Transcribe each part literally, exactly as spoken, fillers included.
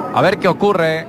A ver qué ocurre.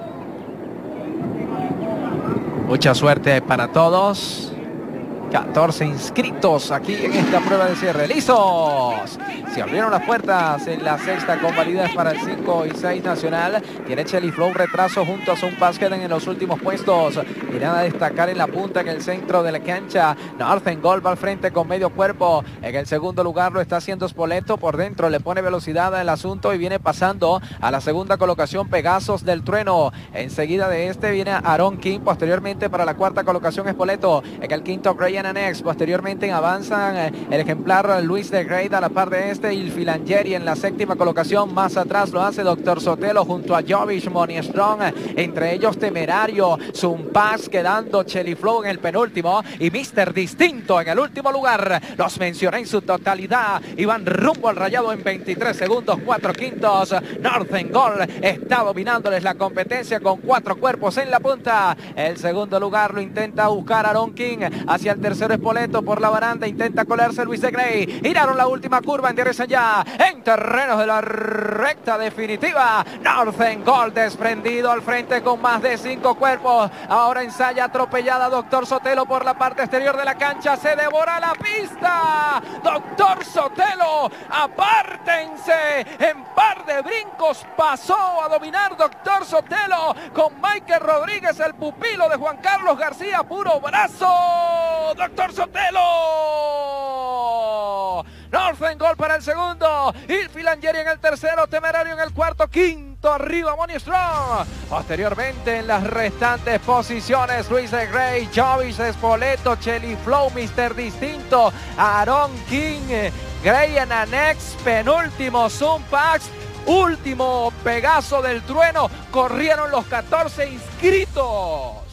Mucha suerte para todos. catorce inscritos aquí en esta prueba de cierre. ¡Listos! Se abrieron las puertas en la sexta con validez para el cinco y seis nacional. Tiene Chelly Flow retraso junto a Sun Pass, quedan en los últimos puestos. Irán a destacar en la punta, en el centro de la cancha. Northern Gold va al frente con medio cuerpo. En el segundo lugar lo está haciendo Spoleto. Por dentro le pone velocidad al asunto y viene pasando a la segunda colocación Pegasos del Trueno. Enseguida de este viene Aaron King. Posteriormente para la cuarta colocación Spoleto. En el quinto Brian Anex. Posteriormente avanzan el ejemplar Luis de Grey a la par de este y Filangeri en la séptima colocación. Más atrás lo hace Doctor Sotelo junto a Jovic, Money Strong, entre ellos Temerario, Zumpax, quedando Chelly Flow en el penúltimo y mister Distinto en el último lugar. Los mencioné en su totalidad y van rumbo al rayado en veintitrés segundos, cuatro quintos. Northern Gold está dominándoles la competencia con cuatro cuerpos en la punta. El segundo lugar lo intenta buscar Aaron King hacia el tercero Spoleto por la baranda, intenta colarse Luis de Grey. Giraron la última curva, enderezan ya en terrenos de la recta definitiva. Northern Gold desprendido al frente con más de cinco cuerpos. Ahora ensaya atropellada Doctor Sotelo por la parte exterior de la cancha. Se devora la pista. Doctor Sotelo, apártense. En par de brincos pasó a dominar Doctor Sotelo con Michael Rodríguez, el pupilo de Juan Carlos García. Puro brazo. Doctor Sotelo. Northern Gold para el segundo. Y Filangeri en el tercero. Temerario en el cuarto. Quinto arriba Money Strong. Posteriormente en las restantes posiciones Luis de Grey, Jovic, Spoleto, Chelly Flow, mister Distinto, Aaron King, Grey en Anex, penúltimo Zumpax, último Pegaso del Trueno. Corrieron los catorce inscritos.